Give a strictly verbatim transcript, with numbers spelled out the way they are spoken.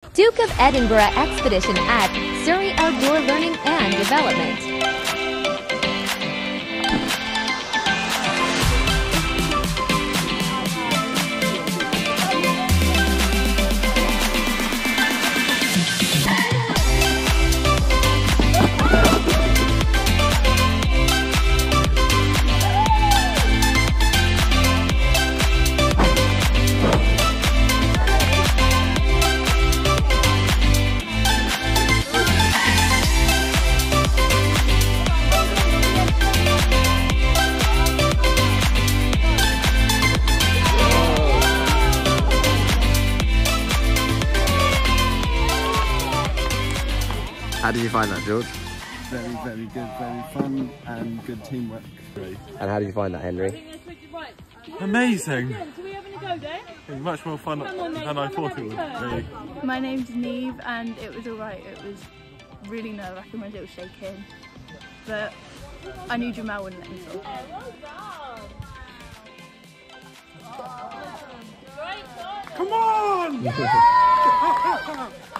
Duke of Edinburgh Expedition at Surrey Outdoor Learning and Development. How did you find that, George? Very, very good, very fun and good teamwork. And how did you find that, Henry? Amazing! Much more fun than I thought it would be. My name's Neve and it was alright. It was really nerve-wracking, my little shaking. But I knew Jamal wouldn't let me fall. Come on!